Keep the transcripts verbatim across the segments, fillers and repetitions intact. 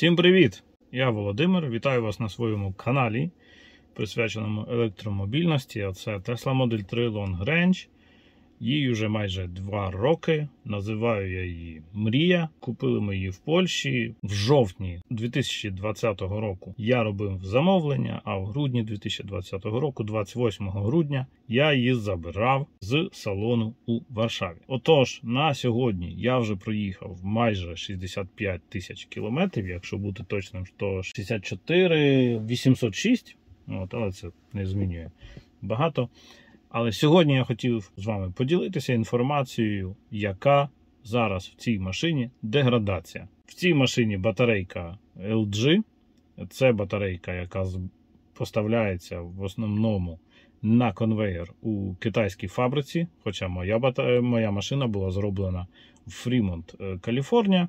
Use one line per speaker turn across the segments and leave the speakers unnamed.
Всім привіт! Я Володимир, вітаю вас на своєму каналі, присвяченому електромобільності. А це Tesla Model три Long Range. Їй вже майже два роки. Називаю я її Мрія. Купили ми її в Польщі в жовтні дві тисячі двадцятого року. Я робив замовлення, а в грудні дві тисячі двадцятого року, двадцять восьмого грудня, я її забирав з салону у Варшаві. Отож, на сьогодні я вже проїхав майже шістдесят п'ять тисяч кілометрів, якщо бути точним, то шістдесят чотири вісімсот шість, от, але це не змінює багато. Але сьогодні я хотів з вами поділитися інформацією, яка зараз в цій машині деградація. В цій машині батарейка ел джі. Це батарейка, яка поставляється в основному на конвейер у китайській фабриці. Хоча моя, бата... моя машина була зроблена в Фрімонт, Каліфорнія.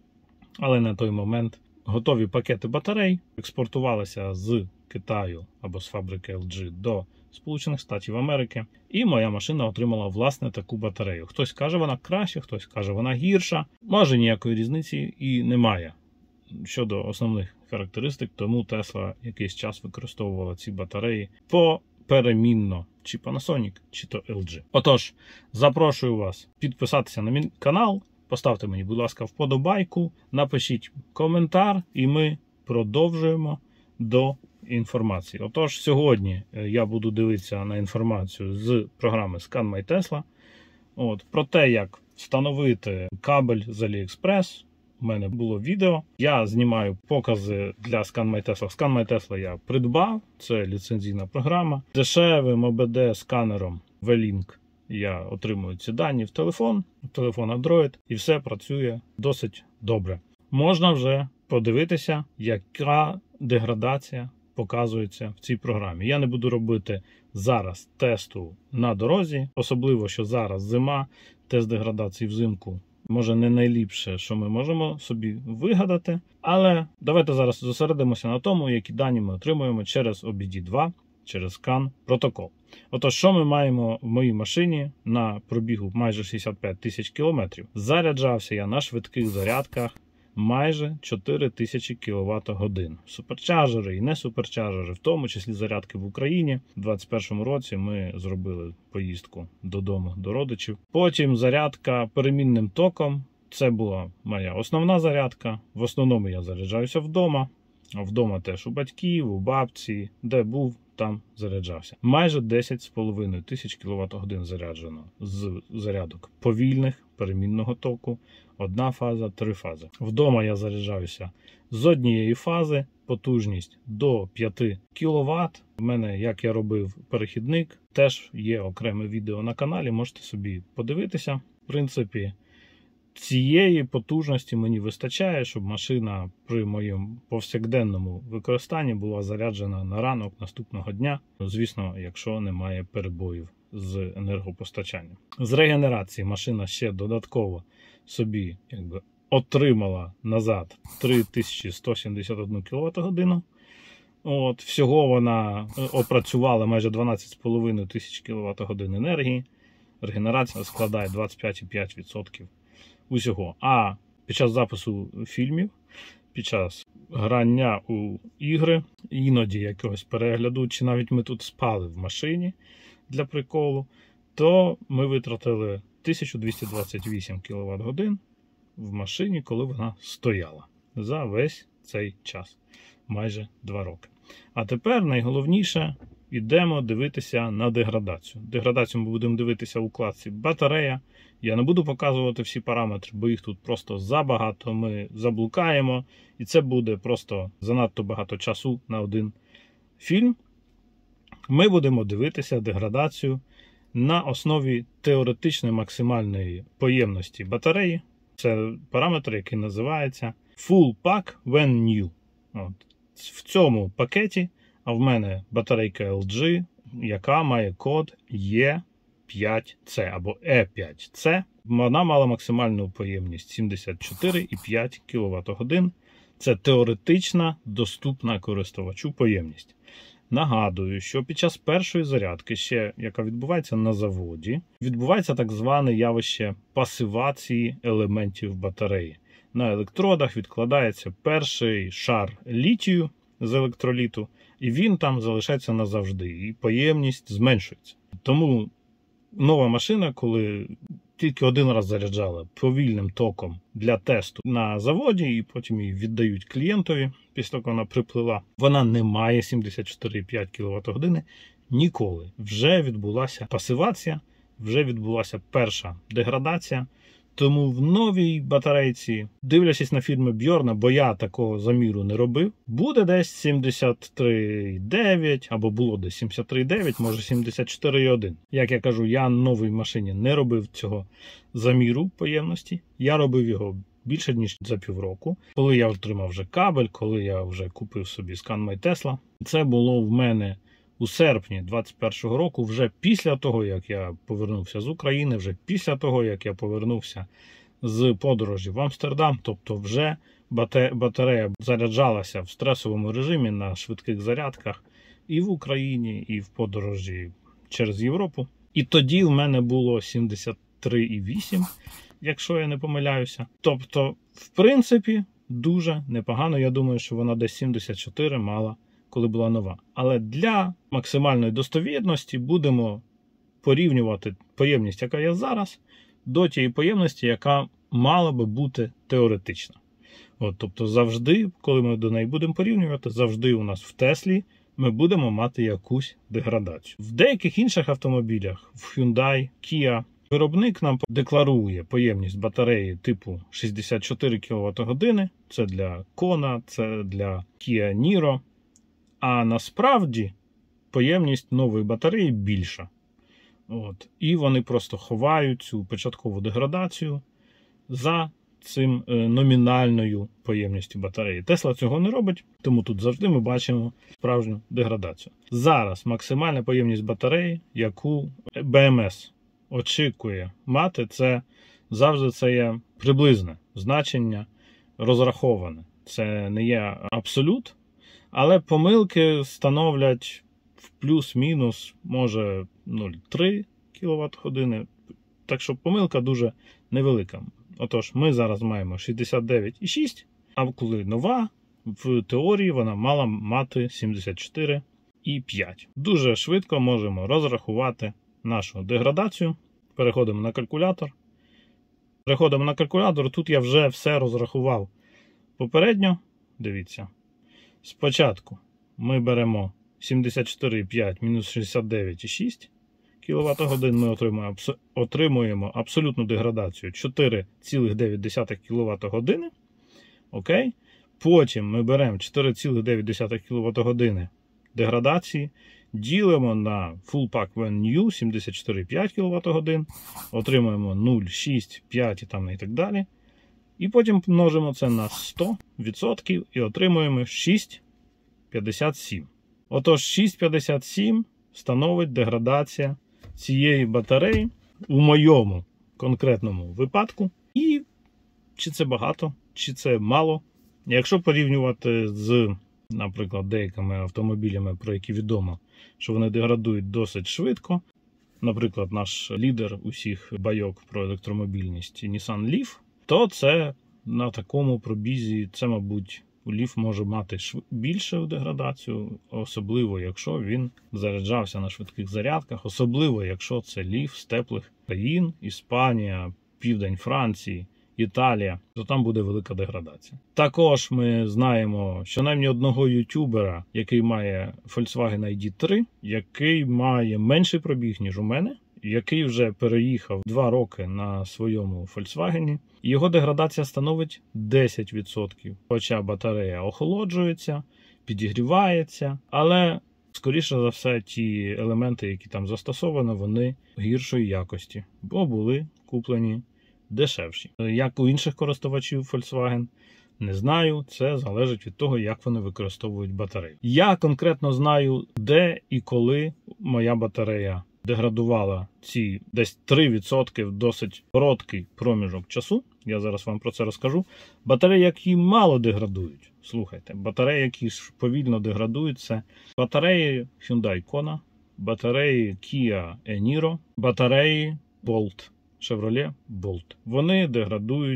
Але на той момент готові пакети батарей експортувалися з Китаю або з фабрики ел джі до Сполучених Штатів Америки. І моя машина отримала, власне, таку батарею. Хтось каже, вона краще, хтось каже, вона гірша. Може, ніякої різниці і немає щодо основних характеристик. Тому Tesla якийсь час використовувала ці батареї поперемінно. Чи Panasonic, чи то ел джі. Отож, запрошую вас підписатися на мій канал. Поставте мені, будь ласка, вподобайку. Напишіть коментар і ми продовжуємо до інформації. Отож, сьогодні я буду дивитися на інформацію з програми Scan My Tesla. От, про те, як встановити кабель з AliExpress. У мене було відео. Я знімаю покази для Scan My Tesla. Scan My Tesla я придбав. Це ліцензійна програма. Дешевим о бе де-сканером V-Link я отримую ці дані в телефон, в телефон Android, і все працює досить добре. Можна вже подивитися, яка деградація показується в цій програмі. Я не буду робити зараз тесту на дорозі, особливо, що зараз зима, тест деградації взимку може не найліпше, що ми можемо собі вигадати, але давайте зараз зосередимося на тому, які дані ми отримуємо через о бі ді два, через Scan протокол. Отож, що ми маємо в моїй машині на пробігу майже шістдесят п'ять тисяч кілометрів? Заряджався я на швидких зарядках майже чотири тисячі кіловат-годин. Суперчарджери і не суперчарджери, в тому числі зарядки в Україні. У двадцять першому році ми зробили поїздку додому до родичів. Потім зарядка перемінним током. Це була моя основна зарядка. В основному я заряджаюся вдома. А вдома теж у батьків, у бабці, де був, там заряджався. Майже десять з половиною тисяч кіловат-годин заряджено з зарядок повільних, перемінного току, одна фаза, три фази. Вдома я заряджаюся з однієї фази, потужність до п'яти кіловат. У мене, як я робив перехідник, теж є окреме відео на каналі, можете собі подивитися. В принципі, цієї потужності мені вистачає, щоб машина при моєму повсякденному використанні була заряджена на ранок наступного дня. Звісно, якщо немає перебоїв з енергопостачанням. З регенерації машина ще додатково собі якби отримала назад три тисячі сто сімдесят одну кіловат-годину. От, всього вона опрацювала майже дванадцять з половиною тисяч кіловат-годин енергії. Регенерація складає двадцять п'ять цілих п'ять десятих відсотка усього. А під час запису фільмів, під час грання у ігри, іноді якогось перегляду, чи навіть ми тут спали в машині для приколу, то ми витратили тисячу двісті двадцять вісім кіловат-годин в машині, коли вона стояла за весь цей час. Майже два роки. А тепер найголовніше, йдемо дивитися на деградацію. Деградацію ми будемо дивитися у вкладці батарея. Я не буду показувати всі параметри, бо їх тут просто забагато, ми заблукаємо. І це буде просто занадто багато часу на один фільм. Ми будемо дивитися деградацію на основі теоретичної максимальної поємності батареї. Це параметр, який називається Full Pack When New. От. В цьому пакеті, а в мене батарейка ел джі, яка має код е п'ять це або е п'ять це. Вона мала максимальну поємність сімдесят чотири цілих п'ять кіловат-годин. Це теоретична, доступна користувачу поємність. Нагадую, що під час першої зарядки, ще яка відбувається на заводі, відбувається так зване явище пасивації елементів батареї. на електродах відкладається перший шар літію з електроліту, і він там залишається назавжди, і поємність зменшується. Тому нова машина, коли тільки один раз заряджали повільним током для тесту на заводі, і потім її віддають клієнтові, після того, вона приплила, вона не має сімдесят чотири і п'ять кіловат-години ніколи. Вже відбулася пасивація, вже відбулася перша деградація. Тому в новій батарейці, дивлячись на фільми Бьорна, бо я такого заміру не робив, буде десь сімдесят три і дев'ять, або було десь сімдесят три і дев'ять, може сімдесят чотири і один. Як я кажу, я на новій машині не робив цього заміру поємності. Я робив його більше, ніж за півроку. Коли я отримав вже кабель, коли я вже купив собі Scan My Tesla. Це було в мене у серпні двадцять першого року, вже після того, як я повернувся з України, вже після того, як я повернувся з подорожі в Амстердам, тобто вже батарея заряджалася в стресовому режимі на швидких зарядках і в Україні, і в подорожі через Європу. І тоді в мене було сімдесят три і вісім, якщо я не помиляюся. Тобто, в принципі, дуже непогано. Я думаю, що вона десь сімдесят чотири мала, коли була нова. Але для максимальної достовірності будемо порівнювати поємність, яка є зараз, до тієї поємності, яка мала би бути теоретична. От, тобто завжди, коли ми до неї будемо порівнювати, завжди у нас в Теслі ми будемо мати якусь деградацію. В деяких інших автомобілях, в Hyundai, Kia, виробник нам декларує поємність батареї типу шістдесят чотири кіловат-години. Це для Kona, це для Kia Niro. А насправді поємність нової батареї більша. От. І вони просто ховають цю початкову деградацію за цим е, номінальною поємністю батареї. Tesla цього не робить, тому тут завжди ми бачимо справжню деградацію. Зараз максимальна поємність батареї, яку бі ем ес очікує мати, це завжди це є приблизне значення, розраховане. Це не є абсолют. Але помилки становлять в плюс-мінус, може, нуль цілих три кіловат-години. Так що помилка дуже невелика. Отож, ми зараз маємо шістдесят дев'ять і шість, а коли нова, в теорії вона мала мати сімдесят чотири і п'ять. Дуже швидко можемо розрахувати нашу деградацію. Переходимо на калькулятор. Переходимо на калькулятор. Тут я вже все розрахував попередньо. Дивіться. Спочатку ми беремо сімдесят чотири і п'ять мінус шістдесят дев'ять і шість кіловат-годин, ми отримуємо, отримуємо абсолютну деградацію чотири цілих дев'ять десятих кіловат-години. Окей? Потім ми беремо чотири цілих дев'ять десятих кіловат-години деградації, ділимо на Full Pack When New сімдесят чотири і п'ять кіловат-годин, отримуємо нуль, шість, п'ять і там і так далі. І потім множимо це на сто відсотків і отримуємо шість цілих п'ятдесят сім. Отож, шість цілих п'ятдесят сім становить деградація цієї батареї у моєму конкретному випадку. І чи це багато, чи це мало. Якщо порівнювати з, наприклад, деякими автомобілями, про які відомо, що вони деградують досить швидко, наприклад, наш лідер усіх байок про електромобільність Nissan Leaf, то це на такому пробізі, це, мабуть, Leaf може мати більшу деградацію, особливо, якщо він заряджався на швидких зарядках, особливо, якщо це Leaf з теплих країн, Іспанія, південь Франції, Італія, то там буде велика деградація. Також ми знаємо, що навіть одного ютубера, який має Volkswagen ай ді три, який має менший пробіг, ніж у мене, який вже переїхав два роки на своєму Volkswagen, його деградація становить десять відсотків. Хоча батарея охолоджується, підігрівається, але, скоріше за все, ті елементи, які там застосовані, вони гіршої якості, бо були куплені дешевші. Як у інших користувачів Volkswagen, не знаю, це залежить від того, як вони використовують батарею. Я конкретно знаю, де і коли моя батарея деградувала ці десь три відсотки в досить короткий проміжок часу. Я зараз вам про це розкажу. Батареї, які мало деградують. Слухайте, батареї, які ж повільно деградують, це батареї Hyundai Kona, батареї Kia e-Niro, батареї Bolt, Chevrolet Bolt. Вони деградують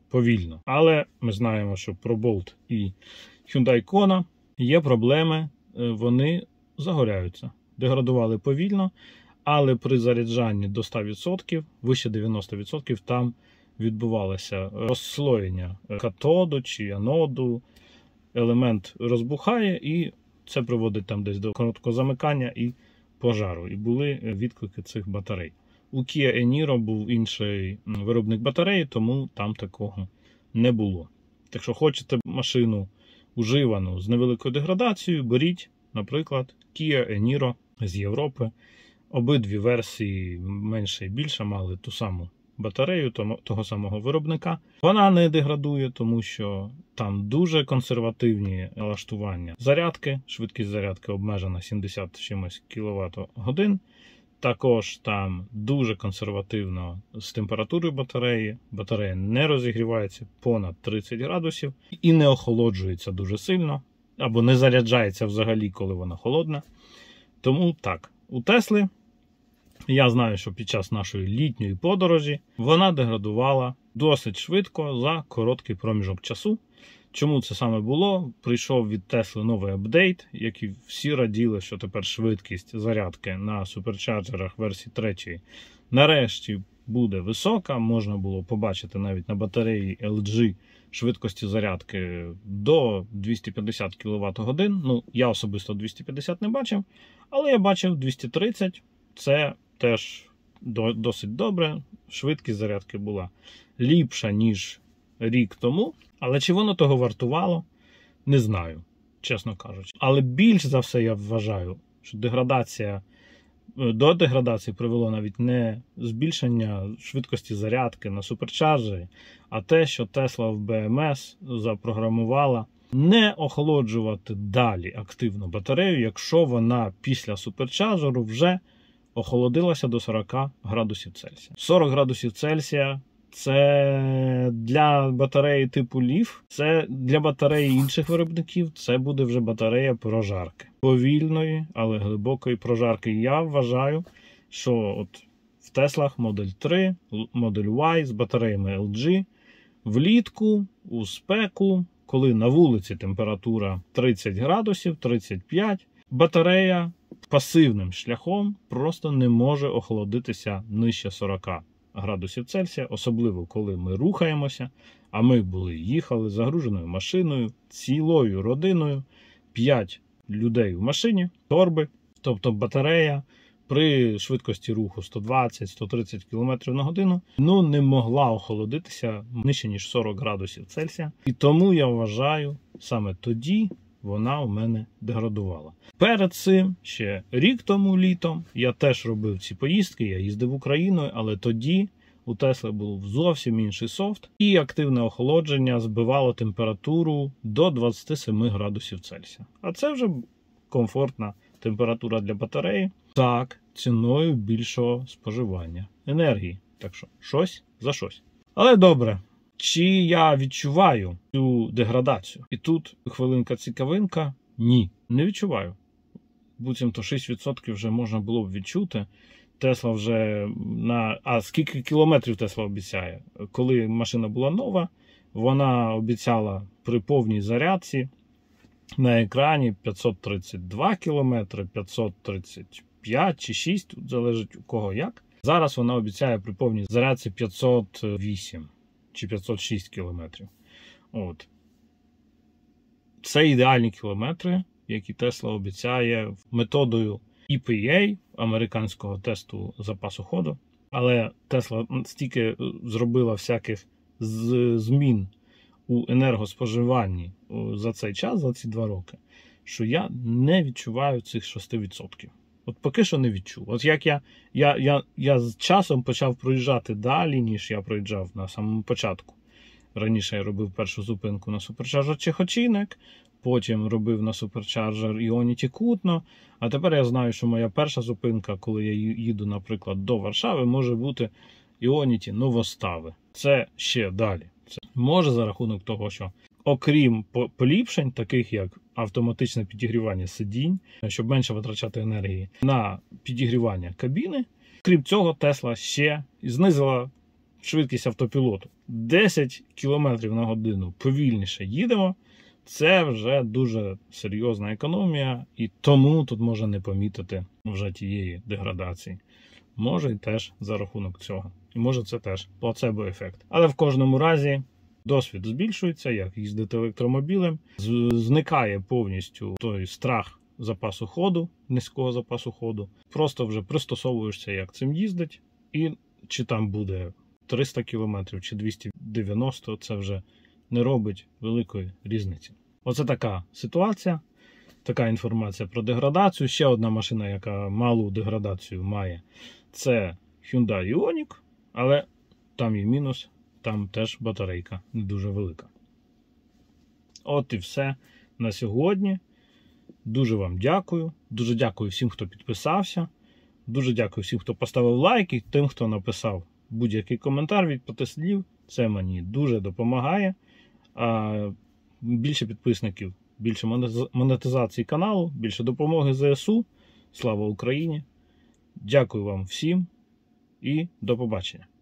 повільно. Але ми знаємо, що про Bolt і Hyundai Kona є проблеми, вони загоряються. Деградували повільно, але при заряджанні до ста відсотків, вище дев'яноста відсотків, там відбувалося розслоєння катоду чи аноду, елемент розбухає і це приводить там десь до короткого замикання і пожару. І були відклики цих батарей. У Kia Eniro був інший виробник батареї, тому там такого не було. Так що хочете машину уживану з невеликою деградацією, беріть, наприклад, Kia Eniro з Європи. Обидві версії, менша і більша, мали ту саму батарею того самого виробника. Вона не деградує, тому що там дуже консервативні налаштування зарядки. Швидкість зарядки обмежена сімдесят чимось кіловат-годин. Також там дуже консервативно з температурою батареї. Батарея не розігрівається понад тридцять градусів і не охолоджується дуже сильно, або не заряджається взагалі, коли вона холодна. Тому так, у Тесли, я знаю, що під час нашої літньої подорожі вона деградувала досить швидко за короткий проміжок часу. Чому це саме було? Прийшов від Тесли новий апдейт, який всі раділи, що тепер швидкість зарядки на суперчарджерах версії третьої нарешті буде висока. Можна було побачити навіть на батареї ел джі швидкості зарядки до двохсот п'ятдесят кіловат-годин. Ну, я особисто двісті п'ятдесят не бачив, але я бачив двісті тридцять. Це теж досить добре. Швидкість зарядки була ліпша, ніж рік тому. Але чи воно того вартувало, не знаю, чесно кажучи. Але більш за все я вважаю, що деградація, до деградації привело навіть не збільшення швидкості зарядки на суперчарджері, а те, що Tesla в бі ем ес запрограмувала не охолоджувати далі активно батарею, якщо вона після суперчарджеру вже охолодилася до сорок градусів Цельсія. сорок градусів Цельсія – це для батареї типу Leaf, це для батареї інших виробників, це буде вже батарея прожарки. Повільної, але глибокої прожарки. Я вважаю, що от в Теслах Модель три, Модель Y з батареями ел джі влітку, у спеку, коли на вулиці температура тридцять градусів, тридцять п'ять, батарея пасивним шляхом просто не може охолодитися нижче сорок градусів Цельсія, особливо коли ми рухаємося, а ми були їхали загруженою машиною, цілою родиною, п'ять людей в машині, торби, тобто батарея при швидкості руху сто двадцять - сто тридцять кілометрів на годину, ну не могла охолодитися нижче ніж сорок градусів Цельсія. І тому я вважаю, саме тоді вона у мене деградувала. Перед цим, ще рік тому літом, я теж робив ці поїздки, я їздив Україною, але тоді у Тесли був зовсім інший софт, і активне охолодження збивало температуру до двадцяти семи градусів Цельсія. А це вже комфортна температура для батареї, так, ціною більшого споживання енергії. Так що, щось за щось. Але добре. Чи я відчуваю цю деградацію? І тут хвилинка-цікавинка. Ні, не відчуваю. Буцімто шість відсотків вже можна було б відчути. Тесла вже на... А скільки кілометрів Тесла обіцяє? Коли машина була нова, вона обіцяла при повній зарядці на екрані п'ятсот тридцять два кілометри, п'ятсот тридцять п'ять чи шість, тут залежить у кого як. Зараз вона обіцяє при повній зарядці п'ятсот вісім чи п'ятсот шість кілометрів. От. Це ідеальні кілометри, які Tesla обіцяє методою і пі ей, американського тесту запасу ходу. Але Tesla стільки зробила всяких змін у енергоспоживанні за цей час, за ці два роки, що я не відчуваю цих шість відсотків. От поки що не відчув. От як я, я, я, я з часом почав проїжджати далі, ніж я проїжджав на самому початку. Раніше я робив першу зупинку на суперчарджер Чехочинек, потім робив на суперчарджер Іоніті Кутно, а тепер я знаю, що моя перша зупинка, коли я їду, наприклад, до Варшави, може бути Іоніті Новостави. Це ще далі. Це може за рахунок того, що окрім поліпшень, таких як автоматичне підігрівання сидінь, щоб менше витрачати енергії на підігрівання кабіни, крім цього, Tesla ще знизила швидкість автопілоту десять кілометрів на годину повільніше їдемо, це вже дуже серйозна економія, і тому тут можна не помітити вже тієї деградації. Може і теж за рахунок цього. І може це теж плацебо-ефект. Але в кожному разі досвід збільшується, як їздити електромобілем. Зникає повністю той страх запасу ходу, низького запасу ходу. Просто вже пристосовуєшся, як цим їздить. І чи там буде триста кілометрів, чи двісті дев'яносто, це вже не робить великої різниці. Оце така ситуація, така інформація про деградацію. Ще одна машина, яка малу деградацію має, це Hyundai Ioniq, але там є мінус, там теж батарейка не дуже велика. От і все на сьогодні. Дуже вам дякую. Дуже дякую всім, хто підписався. Дуже дякую всім, хто поставив лайк, і тим, хто написав будь-який коментар від п'яти слів. Це мені дуже допомагає. А більше підписників, більше монетизації каналу, більше допомоги ЗСУ. Слава Україні! Дякую вам всім і до побачення!